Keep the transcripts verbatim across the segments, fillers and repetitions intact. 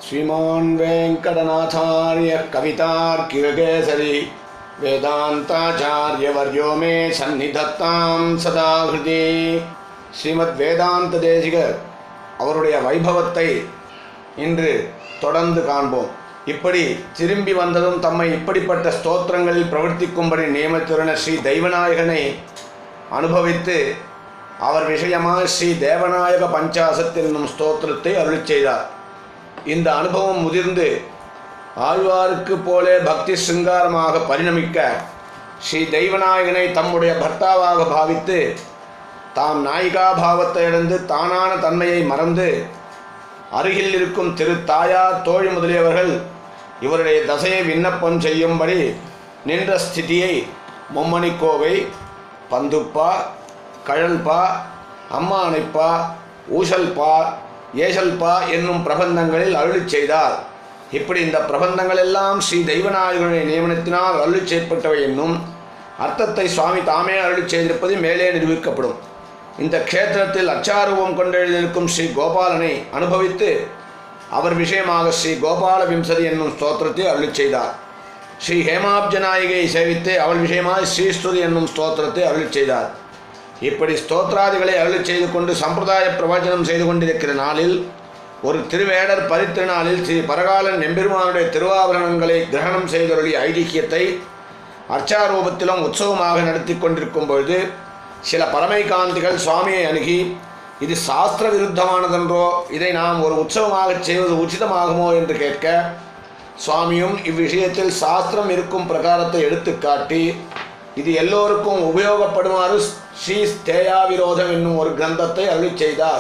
श्रीमान् वेंकटनाथार्य कवितार्किककेसरी वेदांताचार्यवर्यो मे सन्निधत्तां सदा हृदि ஸ்ரீமத் வேதாந்த தேசிகர் அவருடைய வைபவத்தை இன்று தொடர்ந்து காண்போம். இப்படி திரும்பி வந்ததும் தம்மை இப்படிப்பட்ட ஸ்தோத்திரங்களில் பிரவர்த்திக்கும்படி நியமித்துள்ள ஸ்ரீ தெய்வநாயகனை அனுபவித்து அவர் விஷயமாக ஸ்ரீ தேவநாயக பஞ்சாசத் என்னும் ஸ்தோத்திரத்தை அருளிச் செய்தார். இந்த அனுபவம் முதிர்ந்து ஆழ்வாருக்கு போலே பக்தி சிங்காரமாக பரிணமிக்க ஸ்ரீ தெய்வநாயகனை தம்முடைய பர்த்தாவாக பாவித்து தாம் நாயிகா பாவத்தை இழந்து தானான தன்மையை மறந்து அருகில் இருக்கும் திரு தாயார் தோழி முதலியவர்கள் இவருடைய தசையை விண்ணப்பம் செய்யும்படி நின்ற ஸ்திதியை மும்மணிக்கோவை, பந்துப்பா, கழல்பா, அம்மானைப்பா, ஊசல்பா, ஏசல்பா என்னும் பிரபந்தங்களில் அருளிச் செய்தார். இப்படி இந்த பிரபந்தங்கள் எல்லாம் ஸ்ரீ தெய்வநாயகனுடைய நியமனத்தினால் அருளிச் செய்யப்பட்டவை என்னும் அர்த்தத்தை சுவாமி தாமே அருளிச் செய்திருப்பது மேலே நிரூபிக்கப்படும். இந்த க்ஷேத்திரத்தில் அச்சாரூபம் கொண்டெழுதியிருக்கும் ஸ்ரீ கோபாலனை அனுபவித்து அவர் விஷயமாக ஸ்ரீ கோபால விம்சதி என்னும் ஸ்தோத்திரத்தை அருளிச் செய்தார். ஸ்ரீ ஹேமாப்ஜநாயகியை சேவித்து அவள் விஷயமாக ஸ்ரீஸ்துதி என்னும் ஸ்தோத்திரத்தை அருளிச் செய்தார். இப்படி ஸ்தோத்ராதிகளை அருளிச் செய்து கொண்டு சம்பிரதாய பிரவச்சனம் செய்து கொண்டிருக்கிற நாளில் ஒரு திருவேடர் பரித்திருநாளில் ஸ்ரீ பரகாலன் எம்பெருமானுடைய திருவாபரணங்களை கிரகணம் செய்தருளிய ஐதிக்கியத்தை அர்ச்சாரூபத்திலும் உற்சவமாக நடத்தி கொண்டிருக்கும் பொழுது சில பரமைகாந்திகள் சுவாமியை அணுகி, இது சாஸ்திர விருத்தமானதென்றோ, இதை நாம் ஒரு உற்சவமாக செய்வது உச்சிதமாகுமோ என்று கேட்க, சுவாமியும் இவ்விஷயத்தில் சாஸ்திரம் இருக்கும் பிரகாரத்தை எடுத்து காட்டி இது எல்லோருக்கும் உபயோகப்படுமாறு ஸ்ரீ ஸ்தேயாவிரோதம் என்னும் ஒரு கிரந்தத்தை அருளிச் செய்தார்.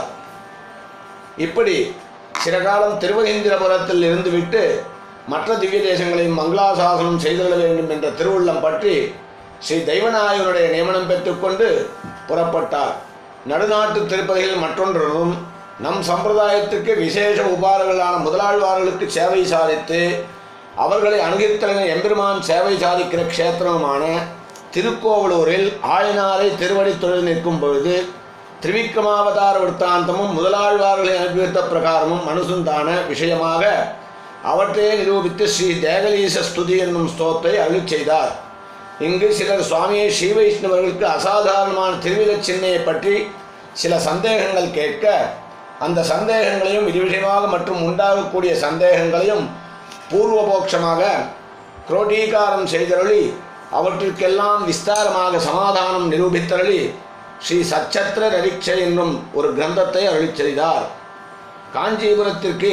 இப்படி சில காலம் திருவகேந்திரபுரத்தில் இருந்துவிட்டு மற்ற திவ்ய தேசங்களையும் மங்களாசாசனம் செய்துள்ள வேண்டும் என்ற திருவுள்ளம் பற்றி ஸ்ரீ தெய்வநாயகனுடைய நியமனம் பெற்றுக்கொண்டு புறப்பட்டார். நடுநாட்டு திருப்பதிகளில் மற்றொன்றும் நம் சம்பிரதாயத்திற்கு விசேஷ உபாரங்களான முதலாழ்வார்களுக்கு சேவை சாதித்து அவர்களை அணுகித்தன எம்பெருமான் சேவை சாதிக்கிற க்ஷேத்திரமான திருக்கோவலூரில் ஆழினாரை திருவடி தொழில் நிற்கும் பொழுது திரிவிக்ரமாவதார விற்த்தாந்தமும் முதலாழ்வார்களை அனுபவித்த பிரகாரமும் மனுசுந்தான விஷயமாக அவற்றையே நிரூபித்து ஸ்ரீ தேகலீச ஸ்துதி என்னும் ஸ்தோத்தை அருளிச் செய்தார். இங்கு சிலர் சுவாமியை ஸ்ரீ வைஷ்ணவர்களுக்கு அசாதாரணமான திருவிழ சின்னையை பற்றி சில சந்தேகங்கள் கேட்க, அந்த சந்தேகங்களையும் இது விஷயமாக மற்றும் உண்டாகக்கூடிய சந்தேகங்களையும் பூர்வபோட்சமாக குரோடீகாரம் செய்தருளி அவற்றிற்கெல்லாம் விஸ்தாரமாக சமாதானம் நிரூபித்தருளி ஸ்ரீ சச்சத்திர ரரிக்ஷை என்னும் ஒரு கிரந்தத்தை அருளிச் செய்தார். காஞ்சிபுரத்திற்கு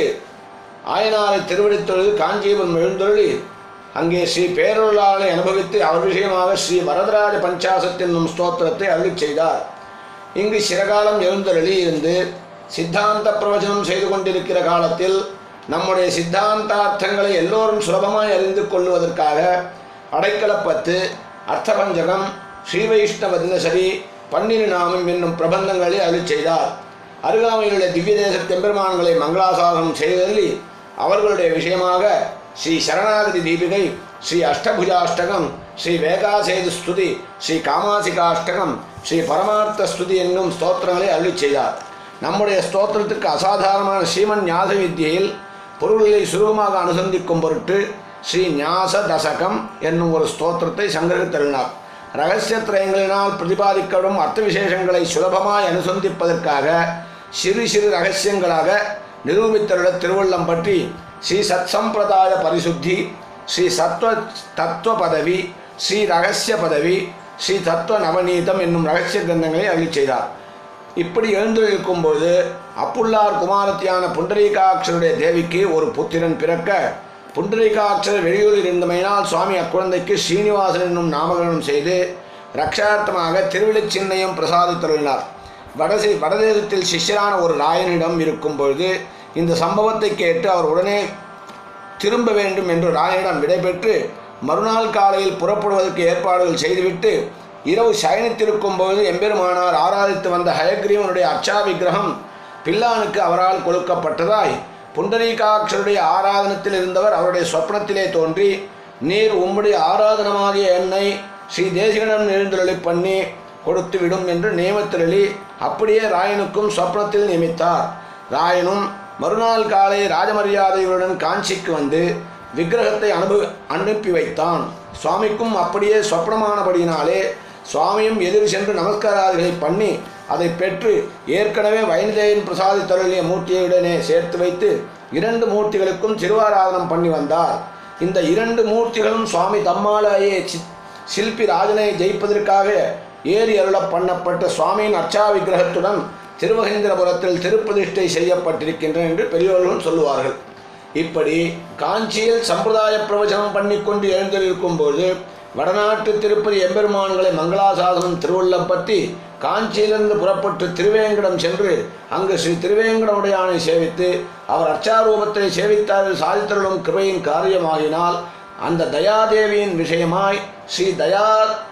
ஆயனாரை திருவடித்தொழுது காஞ்சிபுரம் எழுந்தருளி அங்கே ஸ்ரீ பேரொருளாளை அனுபவித்து அவர் விஷயமாக ஸ்ரீ வரதராஜ பஞ்சாசத் என்னும் ஸ்தோத்திரத்தை அருளிச் செய்தார். இங்கு சிறகாலம் எழுந்தருளி இருந்து சித்தாந்த பிரவச்சனம் செய்து கொண்டிருக்கிற காலத்தில் நம்முடைய சித்தாந்தார்த்தங்களை எல்லோரும் சுலபமாய் அறிந்து கொள்வதற்காக அடைக்கலப்பத்து, அர்த்தபஞ்சகம், ஸ்ரீ வைஷ்ணவ தினசரி, பன்னிரு நாமம் என்னும் பிரபந்தங்களை அருளிச் செய்தார். அருகாமையிலுள்ள திவ்ய தேச தெம்பெருமான்களை மங்களாசாசனம் செய்ததில் அவர்களுடைய விஷயமாக ஸ்ரீ சரணாகதி தீபிகை, ஸ்ரீ அஷ்டபுஜாஷ்டகம், ஸ்ரீ வேகாசேது ஸ்துதி, ஸ்ரீ காமாசிகாஷ்டகம், ஸ்ரீ பரமார்த்த ஸ்துதி என்னும் ஸ்தோத்திரங்களை அருளிச் செய்தார். நம்முடைய ஸ்தோத்திரத்துக்கு அசாதாரணமான ஸ்ரீமன் ஞாச வித்தியில் பொருள்களை சுருகமாக அனுசந்திக்கும் பொருட்டு ஸ்ரீ ஞாச தசகம் என்னும் ஒரு ஸ்தோத்திரத்தை சங்கிரகித்தருளினார். இரகசியத்திரயங்களினால் பிரதிபாதிக்கப்படும் அர்த்த விசேஷங்களை சுலபமாய் அனுசந்திப்பதற்காக சிறு சிறு ரகசியங்களாக நிரூபித்தருள திருவள்ளம் பற்றி ஸ்ரீ சத் சம்பிரதாய பரிசுத்தி, ஸ்ரீ சத்வ தத்துவ பதவி, ஸ்ரீ ரகசிய பதவி, ஸ்ரீ தத்துவ நவநீதம் என்னும் ரகசிய கிரந்தங்களை அருளிச் செய்தார். இப்படி எழுந்திருக்கும்போது அப்புள்ளார் குமாரத்தியான புண்டரீகாட்சருடைய தேவிக்கு ஒரு புத்திரன் பிறக்க, புண்டரீகாட்சர் வெளியூரில் இருந்தமையினால் சுவாமி அக்குழந்தைக்கு ஸ்ரீனிவாசன் என்னும் நாமகரணம் செய்து ரக்ஷார்த்தமாக திருவிழிச் சின்னையும் பிரசாதித்தருளினார். வடசே வடதேசத்தில் சிஷ்யரான ஒரு ராயனிடம் இருக்கும் பொழுது இந்த சம்பவத்தை கேட்டு அவர் உடனே திரும்ப வேண்டும் என்று ராயனிடம் விடைபெற்று மறுநாள் காலையில் புறப்படுவதற்கு ஏற்பாடுகள் செய்துவிட்டு இரவு சயனித்திருக்கும் பொழுது எம்பெருமானார் ஆராதித்து வந்த ஹயக்ரீவனுடைய அர்ச்சா விக்கிரகம் பில்லானுக்கு அவரால் கொடுக்கப்பட்டதாய் புண்டரீகாட்சருடைய ஆராதனத்தில் இருந்தவர் அவருடைய சொப்னத்திலே தோன்றி, நீர் உம்முடைய ஆராதனமாகிய என்னை ஸ்ரீ தேசிகனிடம் எழுந்தருளி பண்ணி கொடுத்து விடும் என்று நியமித்தருளி அப்படியே ராயனுக்கும் சொப்னத்தில் நியமித்தார். ராயனும் மறுநாள் காலை ராஜமரியாதைகளுடன் காஞ்சிக்கு வந்து விக்கிரகத்தை அனுப அனுப்பி வைத்தான். சுவாமிக்கும் அப்படியே சொப்பனமானபடியினாலே சுவாமியும் எதிர் சென்று நமஸ்காராதிகளை பண்ணி அதை பெற்று ஏற்கனவே வைணதேயன் பிரசாதித்தருளிய மூர்த்தியுடனே சேர்த்து வைத்து இரண்டு மூர்த்திகளுக்கும் திருவாராதனம் பண்ணி வந்தார். இந்த இரண்டு மூர்த்திகளும் சுவாமி தம்மாலேயே சிற்பி ராஜனை ஜெயிப்பதற்காக ஏறி அருள பண்ணப்பட்ட சுவாமியின் அர்ச்சா விக்கிரகத்துடன் திருமகேந்திரபுரத்தில் திருப்பிரதிஷ்டை செய்யப்பட்டிருக்கின்றன என்று பெரியோர்களும் சொல்லுவார்கள். இப்படி காஞ்சியில் சம்பிரதாய பிரவச்சனம் பண்ணிக்கொண்டு எழுந்திருக்கும் போது வடநாட்டு திருப்பதி எம்பெருமான்களை மங்களாசாசனம் திருவள்ளம் பற்றி காஞ்சியிலிருந்து புறப்பட்டு திருவேங்கடம் சென்று அங்கு ஸ்ரீ திருவேங்கடமுடையானை சேவித்து அவர் அர்ச்சாரூபத்தை சேவித்தார்கள் சாதித்தருளும் கிருபையின் காரியமாகினால் அந்த தயாதேவியின் விஷயமாய் ஸ்ரீ தயா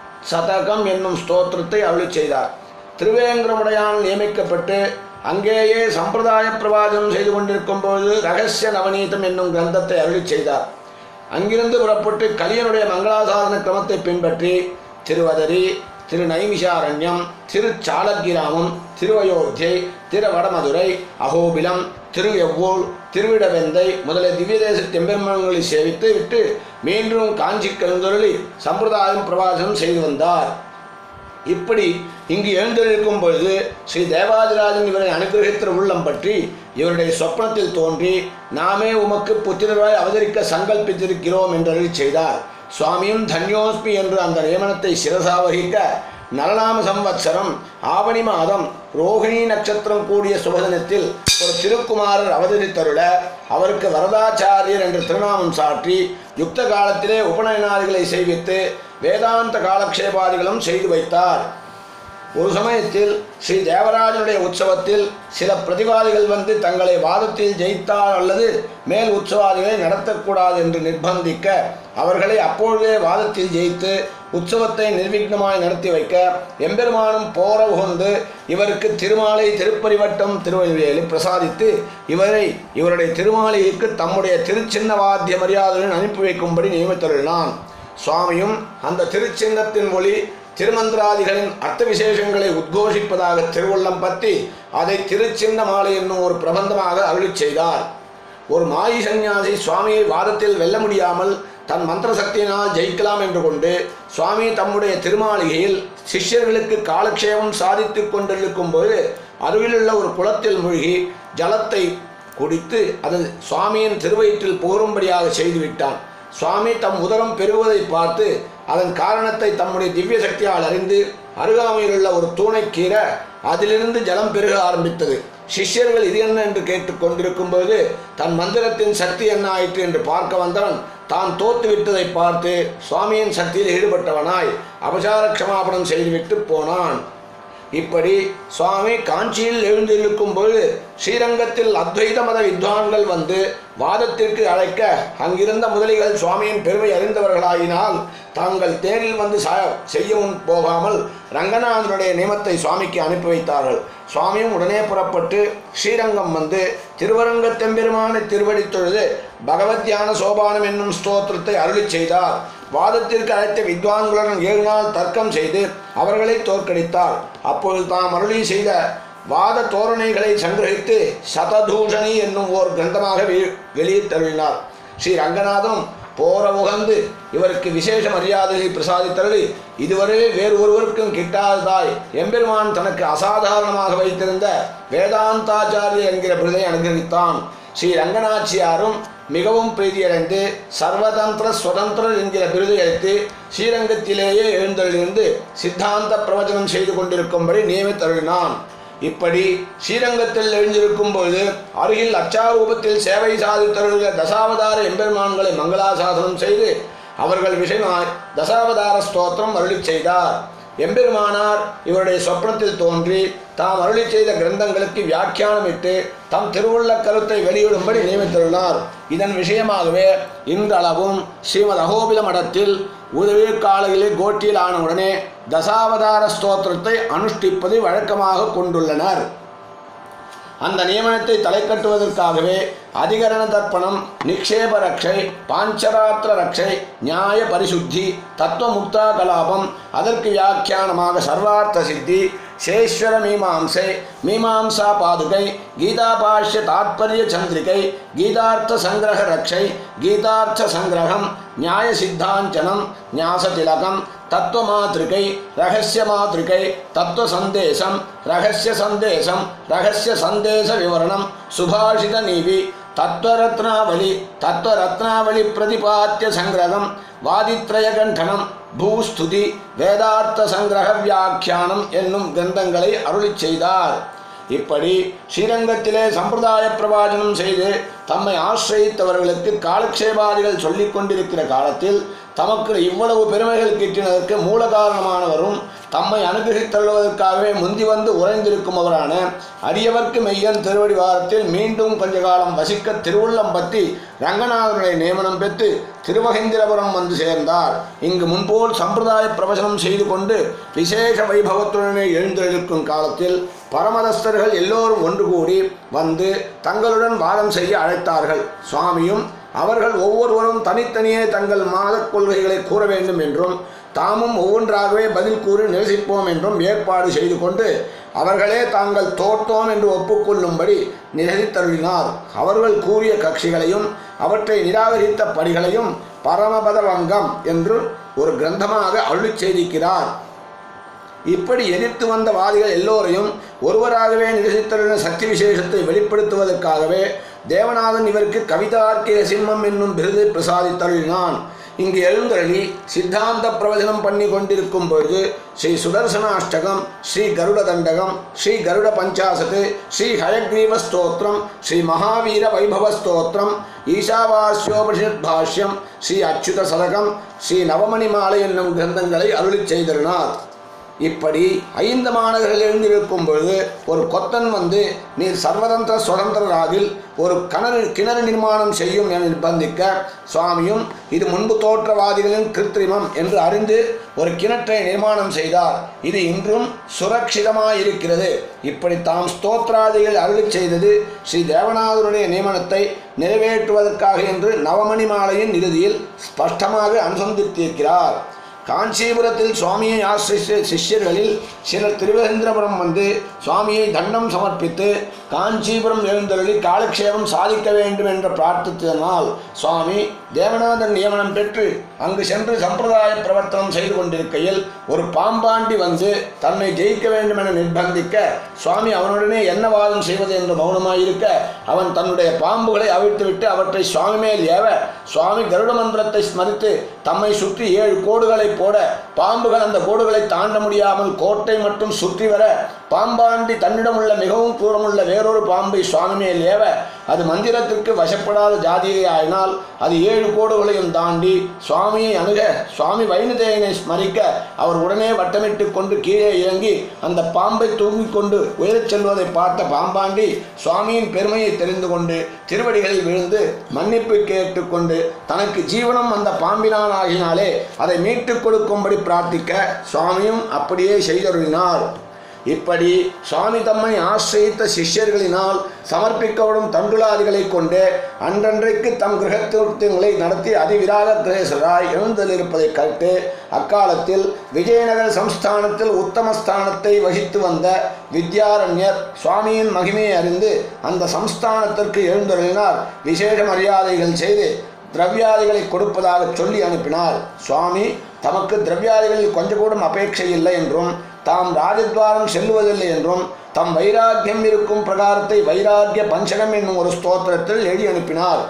சதகம் என்னும் ஸ்தோத்திரத்தை அருளிச் செய்தார். திருவேங்கடமுடையான் நியமிக்கப்பட்டு அங்கேயே சம்பிரதாய பிரவாசனம் செய்து கொண்டிருக்கும் போது ரகசிய நவநீதம் என்னும் கிரந்தத்தை அருளிச் செய்தார். அங்கிருந்து புறப்பட்டு கலியனுடைய மங்களாசாசன கிரமத்தை பின்பற்றி திருவதரி, திரு நைமிஷாரண்யம், திரு சாலக்கிராமம், திருவயோத்தியை, திரு வடமதுரை, அகோபிலம், திரு எவ்வூர், திருவிடவெந்தை முதலிய திவ்ய தேச தெம்பெருமான்களை சேவித்து விட்டு மீண்டும் காஞ்சி கலந்தொருளி சம்பிரதாயம் பிரவாசனம் செய்து வந்தார். இப்படி இங்கு எழுந்திருக்கும் பொழுது ஸ்ரீ தேவாதிராஜன் இவரை அனுகிரகித்த உள்ளம் பற்றி இவருடைய சொப்னத்தில் தோன்றி நாமே உமக்கு புத்திரராய் அவதரிக்க சங்கல்பித்திருக்கிறோம் என்று செய்தார். சுவாமியும் தன்யோஸ்மி என்று அந்த நியமனத்தை சிரசாவகிக்க நலநாம சம்வத்சரம் ஆவணி மாதம் ரோகிணி நட்சத்திரம் கூடிய சுபதினத்தில் ஒரு திருக்குமாரர் அவதரித்தருள அவருக்கு வரதாச்சாரியர் என்று திருநாமம் சாற்றி யுக்த காலத்திலே உபநயனாதிகளை செய்வித்து வேதாந்த காலக்ஷேபாதிகளும் செய்து வைத்தார். ஒரு சமயத்தில் ஸ்ரீ தேவராஜனுடைய உற்சவத்தில் சில பிரதிவாதிகள் வந்து தங்களை வாதத்தில் ஜெயித்தால் அல்லது மேல் உற்சவாதிகளை நடத்தக்கூடாது என்று நிர்பந்திக்க அவர்களை அப்பொழுதே வாதத்தில் ஜெயித்து உற்சவத்தை நிர்விக்னமாய் நடத்தி வைக்க எம்பெருமானும் போர உகந்து இவருக்கு திருமாலை திருப்பரிவட்டம் திருவள்ளிவேலி பிரசாதித்து இவரை இவருடைய திருமாலைக்கு தம்முடைய திருச்சின்ன வாத்திய மரியாதையுடன் அனுப்பி வைக்கும்படி நியமித்துள்ளான். சுவாமியும் அந்த திருச்சின்னத்தின் மொழி திருமந்திராதிகளின் அர்த்த விசேஷங்களை உத்கோஷிப்பதாக திருவுள்ளம் பற்றி அதை திருச்சின்ன மாலை என்னும் ஒரு பிரபந்தமாக அருளிச் செய்தார். ஒரு மாயி சந்நியாசி சுவாமியை வாதத்தில் வெல்ல முடியாமல் தன் மந்திர சக்தியினால் ஜெயிக்கலாம் என்று கொண்டு சுவாமி தம்முடைய திருமாளிகையில் சிஷ்யர்களுக்கு காலக்ஷேபம் சாதித்து கொண்டிருக்கும் போது அருகிலுள்ள ஒரு குளத்தில் மூழ்கி ஜலத்தை குடித்து அது சுவாமியின் திருவயிற்றில் போரும்படியாக செய்துவிட்டான். சுவாமி தம் உதரம் பெருகுவதை பார்த்து அதன் காரணத்தை தம்முடைய திவ்ய சக்தியால் அறிந்து அருகாமையில் உள்ள ஒரு தூணை கீற அதிலிருந்து ஜலம் பெருக ஆரம்பித்தது. சிஷ்யர்கள் இது என்ன என்று கேட்டு கொண்டிருக்கும் போது தன் மந்திரத்தின் சக்தி என்ன ஆயிற்று என்று பார்க்க வந்தவன் தான் தோற்றுவிட்டதை பார்த்து சுவாமியின் சக்தியில் ஈடுபட்டவனாய் அபசார க்ஷமாபணம் செய்துவிட்டு போனான். இப்படி சுவாமி காஞ்சியில் எழுந்திருக்கும் போது ஸ்ரீரங்கத்தில் அத்வைத மத வித்வான்கள் வந்து வாதத்திற்கு அழைக்க அங்கிருந்த முதலிகள் சுவாமியின் பெருமை அறிந்தவர்களாயினால் தாங்கள் தேரில் வந்து செய்யவும் போகாமல் ரங்கநாதனுடைய நியமத்தை சுவாமிக்கு அனுப்பி வைத்தார்கள். சுவாமியும் உடனே புறப்பட்டு ஸ்ரீரங்கம் வந்து திருவரங்கத்தெம்பெருமானை திருவடி தொழுது பகவத்யான சோபானம் என்னும் ஸ்தோத்திரத்தை அருளிச் செய்தார். வாதத்திற்கு அழைத்த வித்வான்களுடன் ஏழு நாள் தர்க்கம் செய்து அவர்களை தோற்கடித்தார். அப்பொழுது தாம் அருளி செய்த வாத தோரணைகளை சங்கிரகித்து சததூஷணி என்னும் ஓர் கிரந்தமாக வெளியிட்டருளினார். ஸ்ரீ ரங்கநாதம் போர உகந்து இவருக்கு விசேஷ மரியாதையை பிரசாதித்தருளி இதுவரை வேறு ஒருவருக்கும் கிட்டாததாய் எம்பெருமான் தனக்கு அசாதாரணமாக வைத்திருந்த வேதாந்தாச்சாரிய என்கிற விருதை அனுகிரகித்தான். ஸ்ரீ ரங்கநாச்சியாரும் மிகவும் பிரீதியடைந்து சர்வதந்திர சுதந்திரர் என்கிற விருதை அளித்து ஸ்ரீரங்கத்திலேயே எழுந்தருளிருந்து சித்தாந்த பிரவச்சனம் செய்து கொண்டிருக்கும்படி நியமித்தருளினான். இப்படி ஸ்ரீரங்கத்தில் எழுந்திருக்கும் போது அருகில் அச்சாரூபத்தில் சேவை சாதித்தருளிய தசாவதார எம்பெருமான்களை மங்களாசாசனம் செய்து அவர்கள் விஷயமாய் தசாவதார ஸ்தோத்திரம் அருளிச் செய்தார். எம்பெருமானார் இவருடைய சொப்னத்தில் தோன்றி தாம் அருளி செய்த கிரந்தங்களுக்கு வியாக்கியானமிட்டு தம் திருவுள்ள கருத்தை வெளியிடும்படி நியமித்துள்ளார். இதன் விஷயமாகவே இன்றளவும் ஸ்ரீமத் அகோபில மடத்தில் உதவிக்காலையிலே கோட்டியில் ஆனவுடனே தசாவதார ஸ்தோத்திரத்தை அனுஷ்டிப்பதை வழக்கமாக கொண்டுள்ளனர். அந்த நியமனத்தை தலை கட்டுவதற்காகவே அதிகரண தர்ப்பணம், நிக்ஷேப ரக்ஷை, பாஞ்சராத்திர ரக்ஷை, நியாய பரிசுத்தி, தத்துவ முக்தா கலாபம், அதற்கு வியாக்கியானமாக சர்வார்த்த சித்தி, சேஸ்வர மீமாம்சை, மீமாம்சா பாதுகை, கீதாபாஷ்ய தாத்பரிய சந்திரிகை, கீதார்த்த சங்கிரக ரக்ஷை, கீதார்த்த சங்கிரகம், நியாய சித்தாஞ்சனம், ஞாச திலகம், தத்துவ மாத்ரிகை, ரகசிய மாத்ரிகை, தத்துவ சந்தேசம், ரகசிய சந்தேசம், ரகசிய சந்தேச விவரணம், சுபாஷித நீவி, தத்துவரத்னாவளி, தத்துவரத்னாவளி பிரதிபாத்திய சங்கிரகம், வாதித்ரய கண்டனம், பூஸ்துதி, வேதார்த்த சங்கிரக வியாக்கியானம் என்னும் கிரந்தங்களை அருளிச் செய்தார். இப்படி ஸ்ரீரங்கத்திலே சம்பிரதாய பிரவாச்சனம் செய்து தம்மை ஆசிரியத்தவர்களுக்கு காலக்ஷேபாதிகள் சொல்லிக் கொண்டிருக்கிற காலத்தில் தமக்கு இவ்வளவு பெருமைகள் கிட்டினதற்கு மூல காரணமானவரும் தம்மை அனுகிரகித்தள்ளுவதற்காகவே முந்தி வந்து உறைந்திருக்கும் அவரான அடியவர்க்கு மெய்யன் திருவடி வாரத்தில் மீண்டும் கொஞ்ச காலம் வசிக்க திருவுள்ளம் பற்றி ரங்கநாதனுடைய நியமனம் பெற்று திருமகேந்திரபுரம் வந்து சேர்ந்தார். இங்கு முன்போல் சம்பிரதாய பிரவசனம் செய்து கொண்டு விசேஷ வைபவத்துடனே எழுந்தெழுக்கும் காலத்தில் பரமதஸ்தர்கள் எல்லோரும் ஒன்று கூடி வந்து தங்களுடன் வாதம் செய்ய அழைத்தார்கள். சுவாமியும் அவர்கள் ஒவ்வொருவரும் தனித்தனியே தங்கள் மாத கொள்கைகளை கூற வேண்டும் என்றும் தாமும் ஒவ்வொன்றாகவே பதில் கூறி நிரசிப்போம் என்றும் ஏற்பாடு செய்து கொண்டு அவர்களே தாங்கள் தோற்றோம் என்று ஒப்புக்கொள்ளும்படி நிரசித்தருளினார். அவர்கள் கூறிய கட்சிகளையும் அவற்றை நிராகரித்த படிகளையும் பரமபத வங்கம் என்று ஒரு கிரந்தமாக அருளிச் செய்திருக்கிறார். இப்படி எதிர்த்து வந்த வாதிகள் எல்லோரையும் ஒருவராகவே நிரசித்தருளின சக்தி விசேஷத்தை வெளிப்படுத்துவதற்காகவே தேவநாதன் இவருக்கு கவிதார்க்கிய சிம்மம் என்னும் விருதை பிரசாதித்தருளினான். இங்கு எழுந்தருளி சித்தாந்த பிரவச்சனம் பண்ணி கொண்டிருக்கும் பொழுது ஸ்ரீ சுதர்சனாஷ்டகம், ஸ்ரீ கருட தண்டகம், ஸ்ரீ கருட பஞ்சாசத்து, ஸ்ரீ ஹயக்ரீவ ஸ்தோத்திரம், ஸ்ரீ மகாவீர வைபவ ஸ்தோத்திரம், ஈசாவாஸ்யோபனிஷத் பாஷ்யம், ஸ்ரீ அச்சுத சதகம், ஸ்ரீ நவமணி மாலை என்னும் கிரந்தங்களை அருளிச் செய்தருளினார். இப்படி ஐந்து மாநகர்கள் எழுந்திருக்கும் பொழுது ஒரு கொத்தன் வந்து நீர் சர்வதந்திர சுதந்திரராகில் ஒரு கிணறு கிணறு நிர்மாணம் செய்யும் என நிர்பந்திக்க சுவாமியும் இது முன்பு தோற்றவாதிகளின் கிருத்திரிமம் என்று அறிந்து ஒரு கிணற்றை நிர்மாணம் செய்தார். இது இன்றும் சுரக்ஷிதமாயிருக்கிறது. இப்படி தாம் ஸ்தோத்ராதிகள் அருளிச் செய்தது ஸ்ரீ தேவநாதருடைய நியமனத்தை நிறைவேற்றுவதற்காக என்று நவமணி மாலையின் இறுதியில் ஸ்பஷ்டமாக அனுசந்தித்திருக்கிறார். காஞ்சிபுரத்தில் சுவாமியை ஆசிரிய சிஷ்யர்களில் சிலர் திருவேந்திரபுரம் வந்து சுவாமியை தண்டம் சமர்ப்பித்து காஞ்சிபுரம் எழுந்தருளி காலக்ஷேபம் சாதிக்க வேண்டும் என்று பிரார்த்தித்ததனால் சுவாமி தேவநாதன் நியமனம் பெற்று அங்கு சென்று சம்பிரதாய பிரவர்த்தனம் செய்து கொண்டிருக்கையில் ஒரு பாம்பாண்டி வந்து தன்னை ஜெயிக்க வேண்டும் என நிர்பந்திக்க சுவாமி அவனுடனே என்ன வாதம் செய்வது என்று மௌனமாயிருக்க அவன் தன்னுடைய பாம்புகளை அவிழ்த்துவிட்டு அவற்றை சுவாமி மேல் ஏவ சுவாமி கருட மந்திரத்தை ஸ்மரித்து தம்மை சுற்றி ஏழு கோடுகளை போட பாம்புகள் அந்த கோடுகளை தாண்ட முடியாமல் கோட்டை மட்டும் சுற்றி வர பாம்பாண்டி தன்னிடமுள்ள மிகவும் தூரமுள்ள வேறொரு பாம்பை சுவாமி மேல் ஏவ அது மந்திரத்திற்கு வசப்படாத ஜாதியை ஆயினால் அது ஏழு கோடுகளையும் தாண்டி சுவாமியை அணுக சுவாமி வைணதேயனை ஸ்மரிக்க அவர் உடனே வட்டமிட்டு கொண்டு கீழே இறங்கி அந்த பாம்பை தூங்கிக் கொண்டு உயரச் செல்வதை பார்த்த பாம்பாண்டி சுவாமியின் பெருமையை தெரிந்து கொண்டு திருவடிகளில் விழுந்து மன்னிப்பு கேட்டுக்கொண்டு தனக்கு ஜீவனம் அந்த பாம்பினான் ஆகினாலே அதை மீட்டுக் கொடுக்கும்படி பிரார்த்திக்க சுவாமியும் அப்படியே செய்தருளினார். இப்படி சுவாமி தம்மை ஆசிரியித்த சிஷ்யர்களினால் சமர்ப்பிக்கப்படும் தண்டுலாதிகளை கொண்டு அன்றன்றைக்கு தம் கிரகத்திருத்தங்களை நடத்தி அதிவிராக கிரகேசராய் எழுந்தலிருப்பதை கண்டு அக்காலத்தில் விஜயநகர சம்ஸ்தானத்தில் உத்தமஸ்தானத்தை வகித்து வந்த வித்யாரண்யர் சுவாமியின் மகிமையை அறிந்து அந்த சம்ஸ்தானத்திற்கு எழுந்தருளினார். விசேஷ மரியாதைகள் செய்து திரவியாதிகளை கொடுப்பதாக சொல்லி அனுப்பினார். சுவாமி தமக்கு திரவியாதிகளில் கொஞ்சம் கூட அபேட்சை இல்லை என்றும் தாம் ராஜத்வாரம் செல்லுவதில்லை என்றும் தம் வைராக்கியம் இருக்கும் பிரகாரத்தை வைராக்கிய பஞ்சகம் என்னும் ஒரு ஸ்தோத்திரத்தில் எழுதி அனுப்பினார்.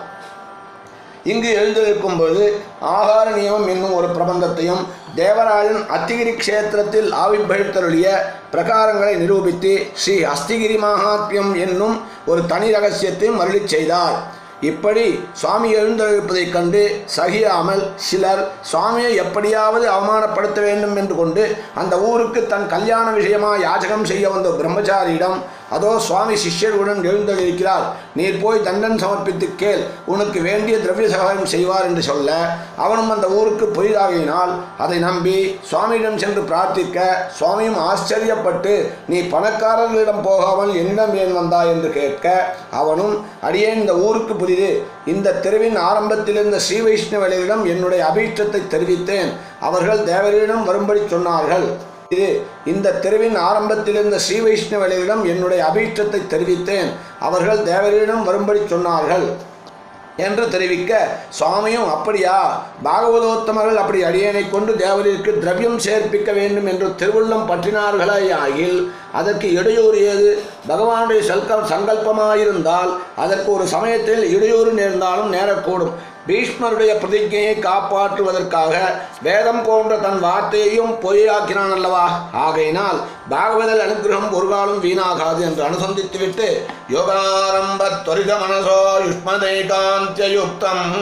இங்கு எழுந்திருக்கும் பொழுது ஆகார நியமம் என்னும் ஒரு பிரபந்தத்தையும் தேவராஜன் அத்திகிரி க்ஷேத்திரத்தில் ஆவிர்பவித்தருளிய பிரகாரங்களை நிரூபித்து ஸ்ரீ அஸ்திகிரி மகாத்மியம் என்னும் ஒரு தனி ரகசியத்தையும் அருளிச் செய்தார். இப்படி சுவாமி எழுந்தெழுப்பதைக் கண்டு சகியாமல் சிலர் சுவாமியை எப்படியாவது அவமானப்படுத்த வேண்டும் என்று கொண்டு அந்த ஊருக்கு தன் கல்யாண விஷயமாக யாச்சகம் செய்ய வந்த பிரம்மச்சாரியிடம் அதோ சுவாமி சிஷ்யர்களுடன் எழுந்தெழுக்கிறார், நீர் போய் தண்டன் சமர்ப்பித்து கேள், உனக்கு வேண்டிய திரவிய சகாயம் செய்வார் என்று சொல்ல அவனும் அந்த ஊருக்கு புதிதாகினால் அதை நம்பி சுவாமியிடம் சென்று பிரார்த்திக்க சுவாமியும் ஆச்சரியப்பட்டு நீ பணக்காரர்களிடம் போகாமல் என்னிடம் ஏன் வந்தாய் என்று கேட்க அவனும் அடியேன் இந்த ஊருக்கு புதிது, இந்த தெருவின் ஆரம்பத்தில் இருந்த ஸ்ரீ வைஷ்ணவர்களிடம் என்னுடைய அபீஷ்டத்தை தெரிவித்தேன், அவர்கள் தேவரிடம் வரும்படி சொன்னார்கள். இது இந்த தெருவின் ஆரம்பத்தில் இருந்த ஸ்ரீ வைஷ்ணவர்களிடம் என்னுடைய அபீஷ்டத்தை தெரிவித்தேன். அவர்கள் தேவரிடம் வரும்படி சொன்னார்கள் என்று தெரிவிக்க, சுவாமியும் அப்படியா, பாகவதோத்தமர்கள் அப்படி அடியேனை கொண்டு தேவரிற்கு திரவியம் சேர்ப்பிக்க வேண்டும் என்று திருவுள்ளம் பற்றினார்களே ஆகில் அதற்கு இடையூறு ஏது? பகவானுடைய சல்க சங்கல்பமாயிருந்தால் அதற்கு ஒரு சமயத்தில் இடையூறு நேர்ந்தாலும் நேரக்கூடும். பீஷ்மருடைய பிரதிஜையை காப்பாற்றுவதற்காக வேதம் போன்ற தன் வார்த்தையையும் பொய்யாக்கினான் அல்லவா? ஆகையினால் பாகவதல் அனுகிரகம் ஒரு காலம் வீணாகாது என்று அனுசந்தித்துவிட்டு, யோகாரம்ப துரித மனசோ யுஷ்மதைகாந்தியுக்தம்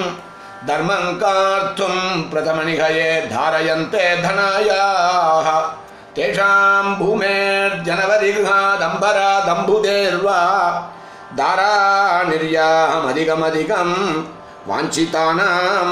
தர்மங்கார்த்தும் பிரதமனிகயே தாரயந்தே தனாயாஹ தேஷாம் பூமேர் ஜனவரிகாதம்பரா தம்புதேர்வா தாரா நிர்யாம் அதிகமதிகம் வாஞ்சிதானாம்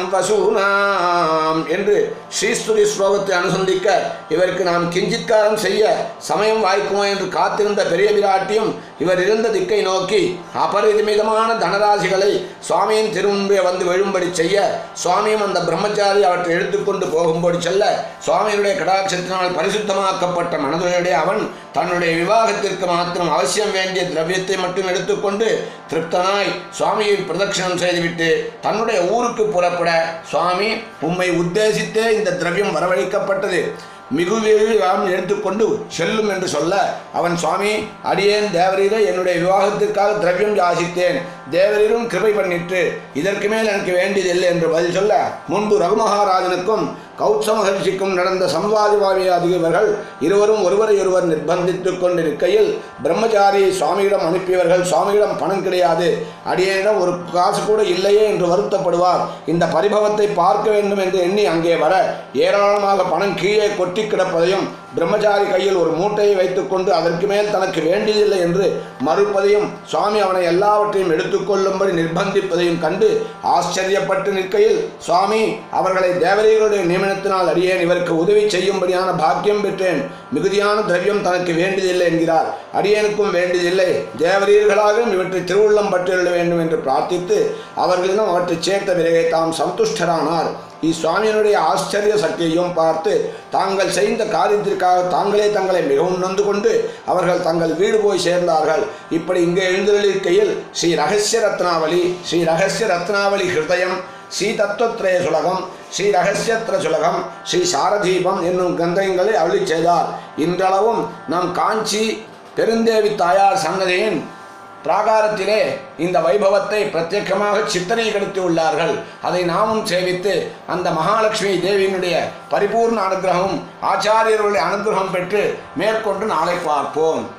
வசூனாம் என்று ஸ்ரீஸ்துதி ஸ்லோகத்தை அனுசந்திக்க, இவருக்கு நாம் கிஞ்சித்காரம் செய்ய சமயம் வாய்க்குமோ என்று காத்திருந்த பெரிய பிராட்டியும் இவர் இருந்த திக்கை நோக்கி அபரிமிதமான தனராசிகளை சுவாமியின் திருமுன்பே வந்து விழும்படி செய்ய, சுவாமியும் அந்த பிரம்மச்சாரி அவற்றை எடுத்துக்கொண்டு போகும்படி செல்ல, சுவாமியுடைய கடாட்சத்தினால் பரிசுத்தமாக்கப்பட்ட மனதுடைய அவன் தன்னுடைய விவாகத்திற்கு மாத்திரம் அவசியம் வேண்டிய திரவியத்தை மட்டும் எடுத்துக்கொண்டு திருப்தனாய் சுவாமியை பிரதட்சணம் செய்துவிட்டு தன்னுடைய ஊருக்கு புறப்பட, சுவாமி உம்மை உத்தேசித்தே இந்த திரவியம் வரவழைக்கப்பட்டது, மிகுதியாம் எடுத்துக்கொண்டு செல்லும் என்று சொல்ல, அவன் சுவாமி அடியேன் தேவரீரை என்னுடைய விவாகத்திற்காக திரவியம் யாசித்தேன், தேவரீரும் கிருபை பண்ணிட்டு இதற்கு மேல் எனக்கு வேண்டியதில்லை என்று பதில் சொல்ல, முன்பு ரகுமகாராஜனுக்கும் கௌத்ச மகர்ஷிக்கும் நடந்த சம்வாதிவாதியாதிகள் இருவரும் ஒருவரை ஒருவர் நிர்பந்தித்துக் கொண்டிருக்கையில் பிரம்மச்சாரியை சுவாமியிடம் அனுப்பியவர்கள் சுவாமியிடம் பணம் கிடையாது, அடியேனிடம் ஒரு காசு கூட இல்லையே என்று வருத்தப்படுவார், இந்த பரிபவத்தை பார்க்க வேண்டும் என்று எண்ணி அங்கே வர ஏராளமாக பணம் கீழே கொட்டி கிடப்பதையும் பிரம்மச்சாரி கையில் ஒரு மூட்டையை வைத்துக்கொண்டு அதற்கு மேல் தனக்கு வேண்டியதில்லை என்று மறுப்பதையும் சுவாமி அவனை எல்லாவற்றையும் எடுத்துக்கொள்ளும்படி நிர்பந்திப்பதையும் கண்டு ஆச்சரியப்பட்டு நிற்கையில், சுவாமி அவர்களை தேவரீருடைய நியமனத்தினால் அடியேன் இவருக்கு உதவி செய்யும்படியான பாக்கியம் பெற்றேன், மிகுதியான திரவியம் தனக்கு வேண்டியதில்லை என்கிறார், அடியேனுக்கும் வேண்டியதில்லை, தேவரீர்களாக இவற்றை திருவுள்ளம் பற்றியுள்ள வேண்டும் என்று பிரார்த்தித்து அவர்களிடம் அவற்றை சேர்த்த பிறகே தாம் சந்துஷ்டரானார். இஸ்வாமியினுடைய ஆச்சரிய சக்தியையும் பார்த்து தாங்கள் செய்த காரியத்திற்காக தாங்களே தங்களை மிகவும் நொந்து கொண்டு அவர்கள் தங்கள் வீடு போய் சேர்ந்தார்கள். இப்படி இங்கே எழுந்தருளிருக்கையில் ஸ்ரீ ரகசிய ரத்னாவளி, ஸ்ரீ ரகசிய ரத்னாவளி ஹிருதயம், ஸ்ரீ தத்துவத்ரய சுலகம், ஸ்ரீ ரகசியத்ர சுலகம், ஸ்ரீ சாரதீபம் என்னும் கிரந்தங்களை அருளி செய்தார். இன்றளவும் நம் காஞ்சி பெருந்தேவி தாயார் சன்னதியின் பிராகாரத்திலே இந்த வைபவத்தை பிரத்யேகமாக சித்தனைப்படுத்தி உள்ளார்கள். அதை நாமும் சேவித்து அந்த மகாலட்சுமி தேவியினுடைய பரிபூர்ண அனுகிரகமும் ஆச்சாரியர்களுடைய அனுகிரகம் பெற்று மேற்கொண்டு நாளை பார்ப்போம்.